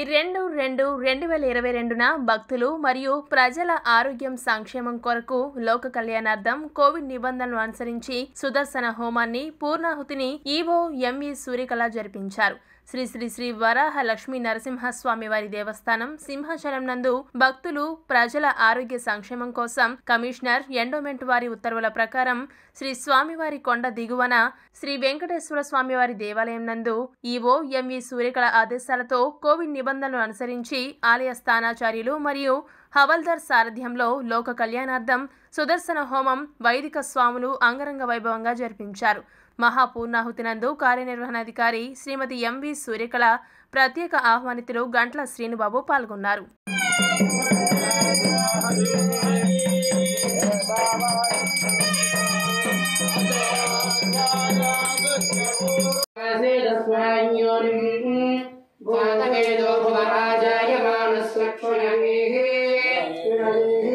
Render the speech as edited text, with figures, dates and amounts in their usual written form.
2/2/2022న భక్తులు మరియు ప్రజల ఆరోగ్యం సంక్షేమం కొరకు లోక కళ్యాణార్థం కోవిడ్ నిబంధనలు అనుసరించి సుదర్శన హోమాన్ని పూర్ణాహుతిని ఈవో ఎంవి సూర్యకళ జరిపించారు. శ్రీ శ్రీ శ్రీ వరాహ లక్ష్మీ నరసింహస్వామి వారి దేవస్థానం సింహాచలం నందు భక్తులు ప్రజల ఆరోగ్య సంక్షేమం కోసం కమిషనర్ ఎండోమెంట్ వారి ఉత్తర్వుల ప్రకారం శ్రీ స్వామివారి కొండ దిగువన శ్రీ వెంకటేశ్వర స్వామివారి దేవాలయం నందు ఈవో ఎంవి సూర్యకళ ఆదేశాలతో కోవిడ్ నిబంధనలు అనుసరించి ఆలయ స్థానాచార్యులు మరియు హవల్దార్ సారథ్యంలో లోక కళ్యాణార్థం సుదర్శన హోమం వైదిక స్వాములు అంగరంగ వైభవంగా జరిపించారు. మహాపూర్ణాహుతినందు కార్యనిర్వహణాధికారి శ్రీమతి ఎంవి సూర్యకళ, ప్రత్యేక ఆహ్వానితులు గంట్ల శ్రీనుబాబు పాల్గొన్నారు. భూతవేదో భువరాజాయ మానస్లక్ష్మణే